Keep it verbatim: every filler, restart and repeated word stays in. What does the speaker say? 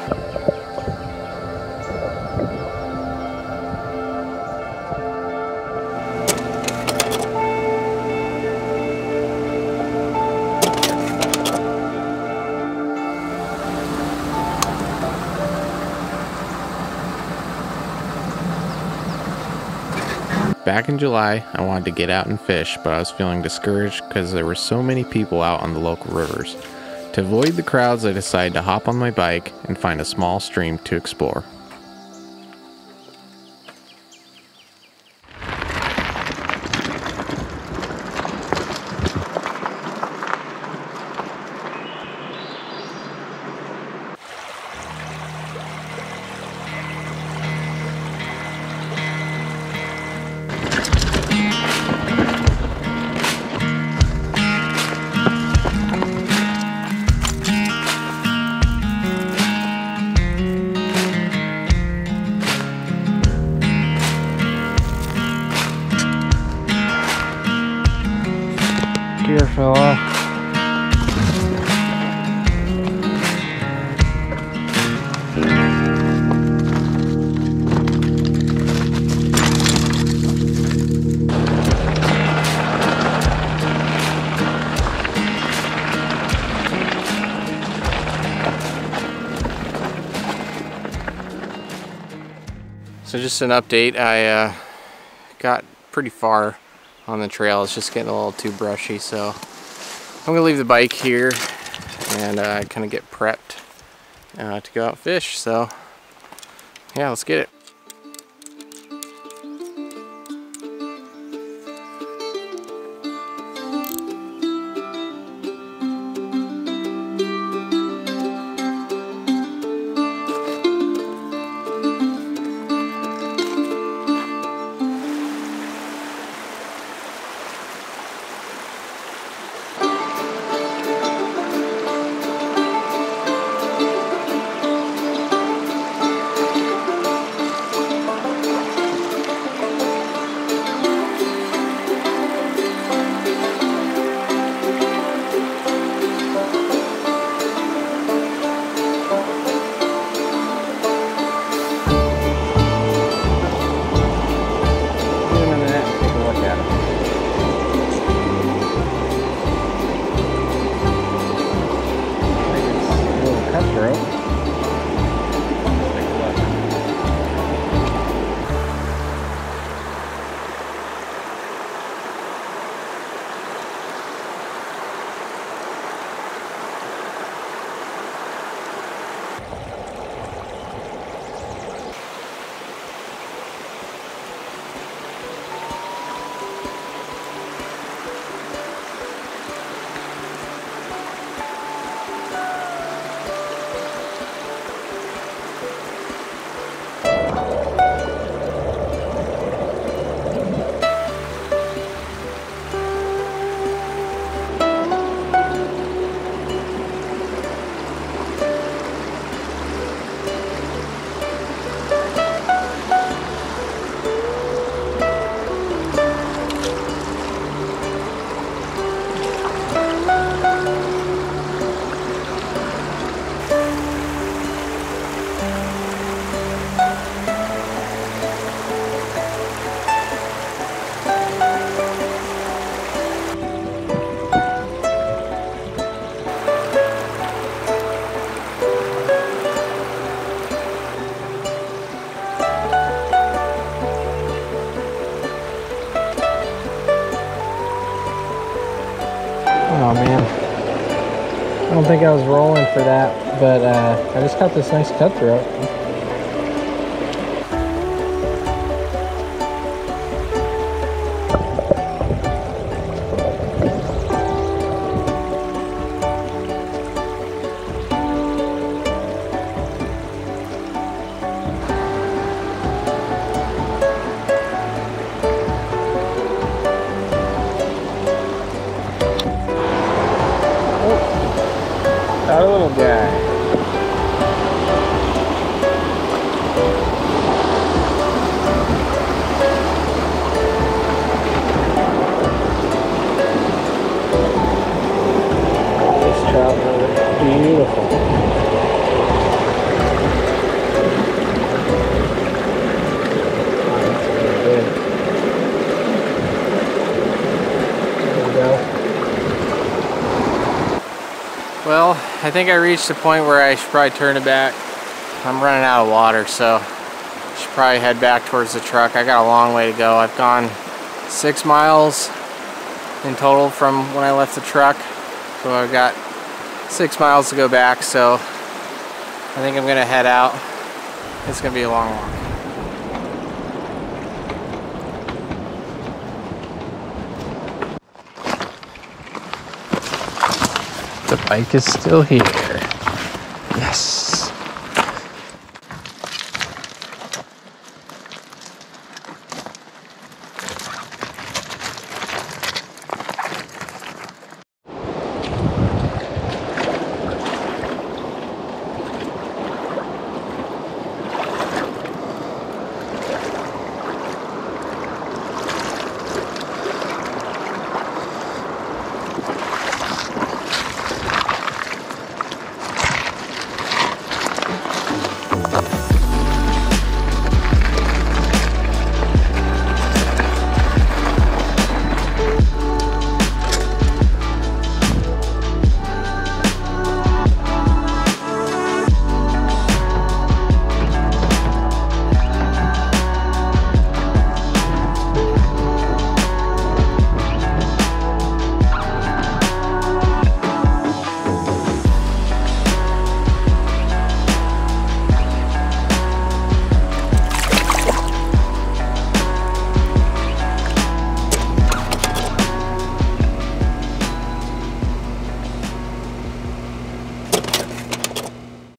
Back in July, I wanted to get out and fish, but I was feeling discouraged because there were so many people out on the local rivers. To avoid the crowds, I decided to hop on my bike and find a small stream to explore. Gear fell off. So just an update, I uh, got pretty far on the trail. It's just getting a little too brushy, so I'm gonna leave the bike here and uh, kind of get prepped uh, to go out and fish. So yeah, let's get it. Oh man, I don't think I was rolling for that, but uh, I just caught this nice cutthroat. Got a little guy. I think I reached the point where I should probably turn it back. I'm running out of water, so I should probably head back towards the truck. I got a long way to go. I've gone six miles in total from when I left the truck. So I've got six miles to go back, so I think I'm gonna head out. It's gonna be a long walk. The bike is still here. Yes.